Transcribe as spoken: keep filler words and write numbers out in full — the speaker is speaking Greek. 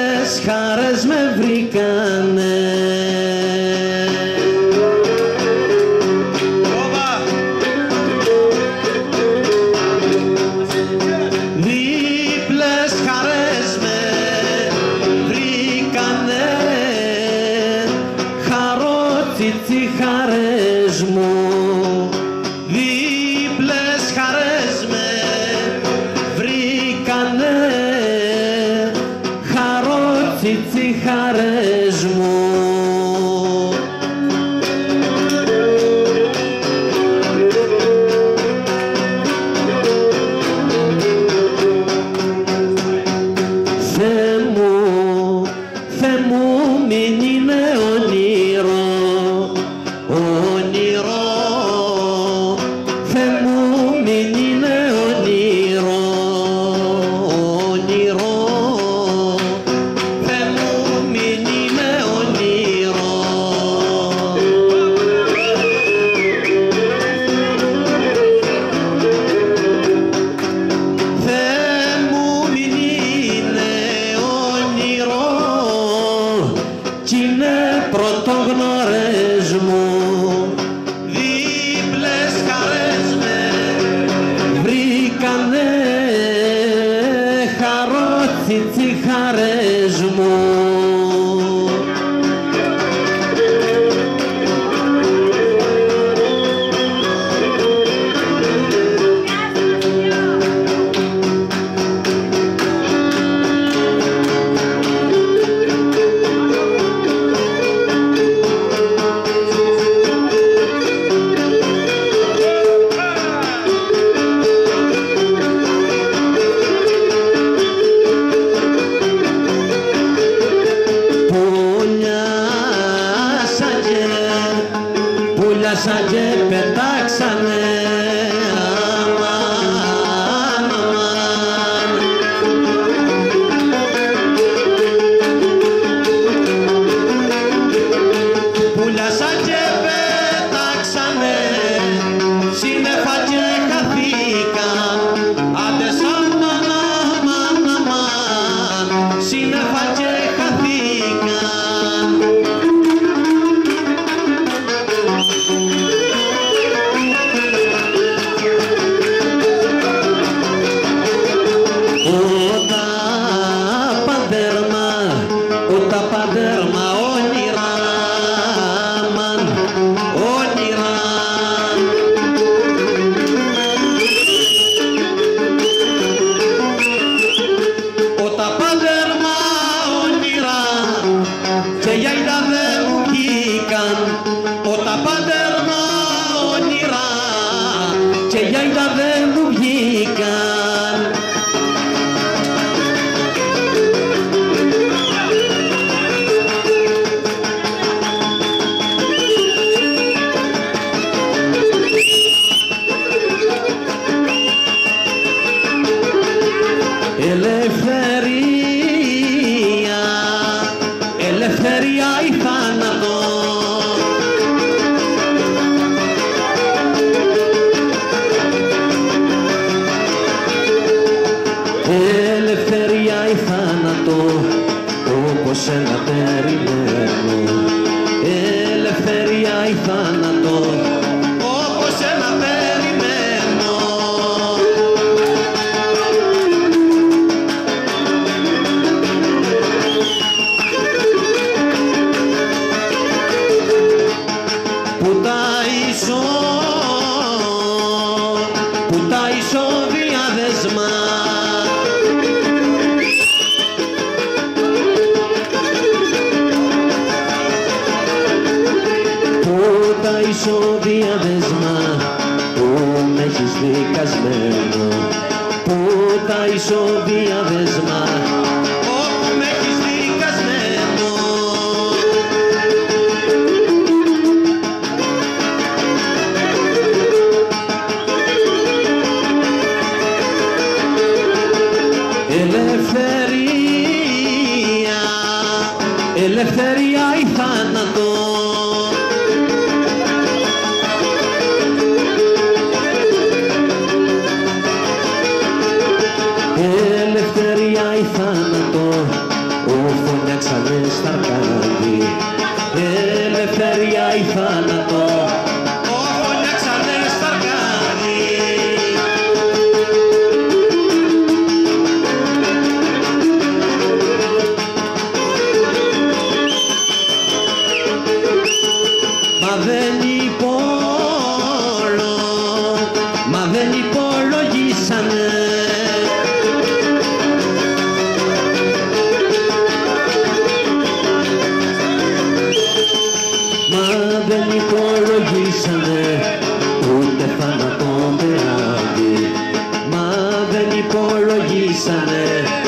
δίπλες χαρές με βρήκανε. Δίπλες χαρές με βρήκανε, χαρότι τι χαρές μου. Δίπλες χαρές με βρήκανε, χαρότι τι χαρές μου. Θεέ μου, Θεέ μου, μην είναι όνειρο, όνειρο. Θεέ μου, μην είναι όνειρο, όνειρο. Θεέ μου, μην είναι όνειρο. Θεέ μου, μην είναι όνειρο, κι είναι πρωτογνωρές μου. Δίπλες χαρές με βρήκανε, χαρότι τι χαρές μου. Πουλιάσαν και πετάξανε, αμάν, αμάν. Πουλιάσαν και πετάξανε, σύννεφα και χαθήκαν. Άντε σαν αμάν, αμάν, σύννεφα και χαθήκαν. Ότα παντέρμα, ότα παντέρμα όνειρα, μαν, όνειρα. Ότα παντέρμα όνειρα, και για είδα δεν μου βγήκαν. Ότα παντέρμα όνειρα, και για είδα δεν μου βγήκαν. Ελευθερία, ελευθερία ή θάνατο. Ελευθερία ή θάνατο, όπως ένα περιμένω. Ελευθερία ή θάνατο, όπως ένα περιμένω. Που τα ίσο, που τα ισοδιάδεσμα, που τα ισοδιάδεσμα, που με έχεις δικασμένο, που τα ισοδιάδεσμα, όπου με έχεις δικασμένο. Ελευθερία, ελευθερία ή θάνατο. Ελευθερία ή θάνατο, ο κλείσανε